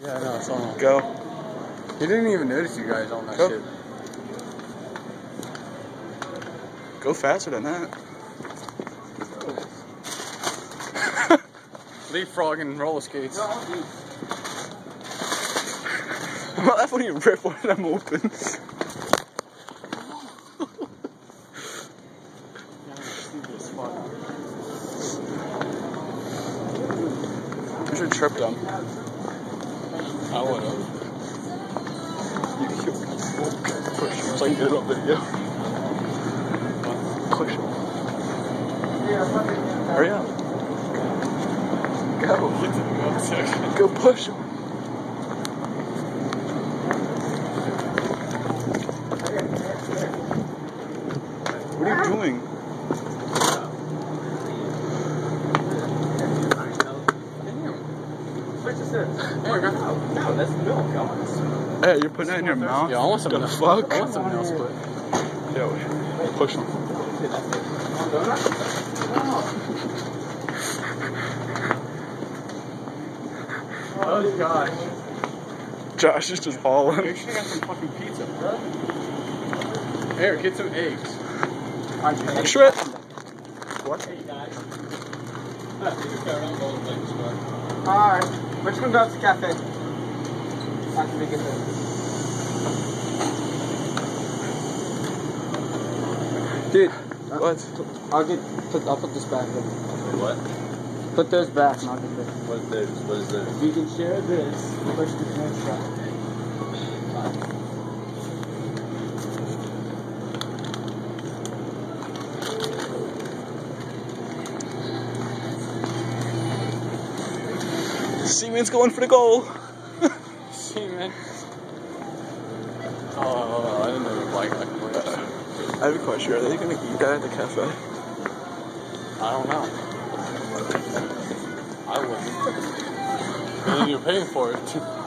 Yeah, I know, I saw him. Go. He didn't even notice you guys on that shit. Go faster than that. Leapfrogging roller skates. Well, that's when you rip one of them open. You should trip them. I would've. You push them. It's like a little video. Push them. Hurry up. Go. Go push them. What are you doing? No, that's milk. Hey, you're putting that in your mouth? Yeah, I want some the milk. fuck? I want some milk split. Yo, push them. Oh gosh. Josh is just hauling. You should have got some fucking pizza, bro. Here, get some eggs. Shred. What? Alright, we're just gonna go out to the cafe. After we get there. Dude, what? I'll put this back in. What? Put those back and I'll get this. What is this? What is this? You can share this. Push this next shot. Seaman's going for the goal. Seaman. Oh, I didn't know the black light was. I have a question. Are they going to eat that at the cafe? I don't know. I wouldn't. And then you're paying for it.